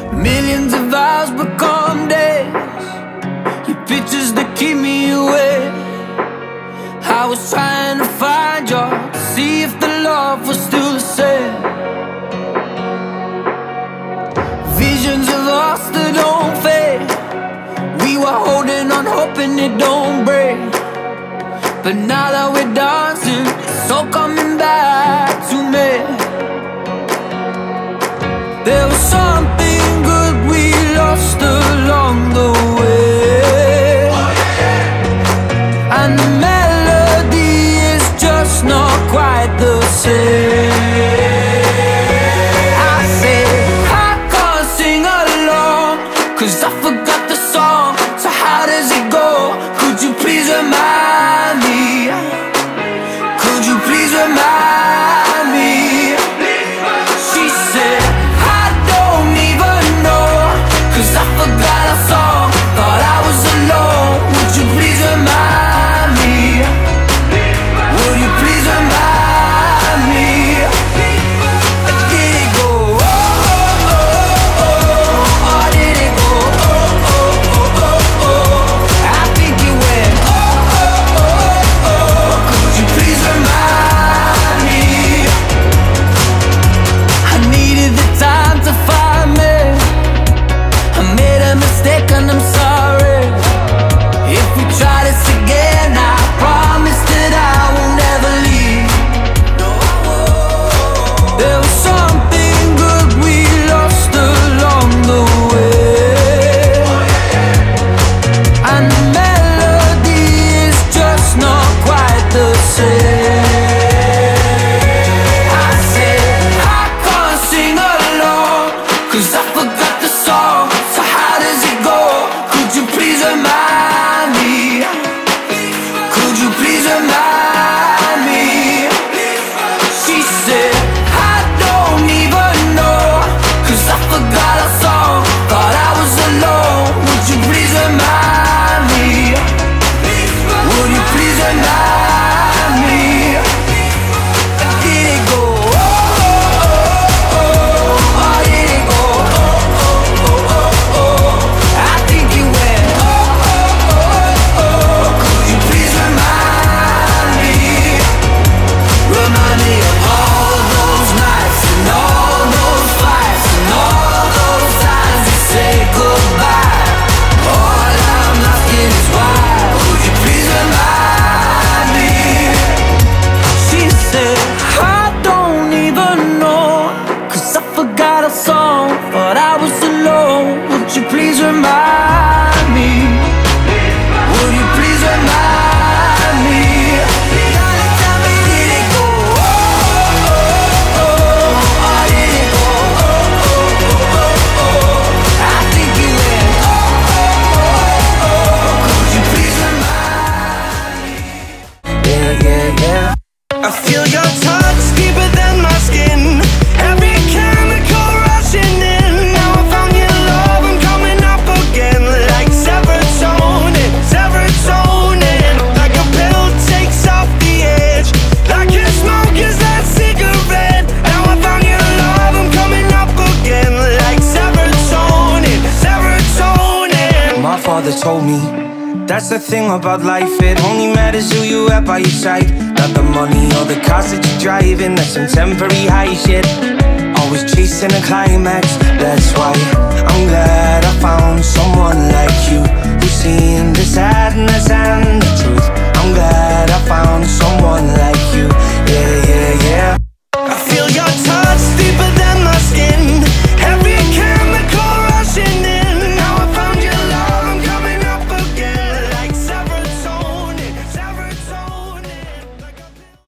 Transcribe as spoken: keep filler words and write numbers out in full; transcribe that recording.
Millions of hours become days. Your pictures that keep me awake. I was trying to find you, to see if the love was still the same. Visions of us that don't fade. We were holding on, hoping it don't break. But now that we're dancing, it's all coming back to me. There was something good we lost along the way. And the melody is just not quite the same. I said I can't sing along, cause I forgot the song. So how does it go? Could you please remind me? Could you please remind me? She said I don't even know, cause I forgot our song. Thought I was alone. Would you please remind me? Would you please remind me? Did it go oh, oh, oh, oh, or did it go oh, oh, oh, oh, oh? I think it went oh, oh, oh, oh. Could you please remind me? I needed the time to find me. I made a mistake and I'm sorry. If we try this again, I promise that I will never leave. No, I won't. There was something good we lost along the way. And the melody is just not quite the same. I said I can't sing along, cause I forgot the song. So how does it go? Could you please remind me? Could you please remind me? She said I don't even know, cause I forgot our song. Thought I was alone. Would you please remind me? Would you please remind me? Did it go oh, oh, oh, oh, or did it go oh, oh, oh, oh, oh? I think it went oh, oh, oh, oh. Could you please remind me? Remind me of all those nights and all those fights and all those times we say goodbye. All I'm asking is why. Would you please remind me? She said I don't even know, cause I forgot a song. Thought I was alone. Would you please remind me? Would you please remind me? Tell me, did it go oh, oh, oh, or did it go oh, oh, oh, oh? I think it went oh, oh, oh. Could you please remind me? Yeah, yeah, yeah. I feel your touch deeper than my skin. Every chemical rushing in. Now I found your love, I'm coming up again. Like serotonin, serotonin. Like a pill takes off the edge. Like a smoke is that cigarette. Now I found your love, I'm coming up again. Like serotonin, serotonin. My father told me that's the thing about life, it only matters who you have by your side. Not the money or the cars that you're driving, that's some temporary high shit. Always chasing a climax, that's why I'm glad I found someone like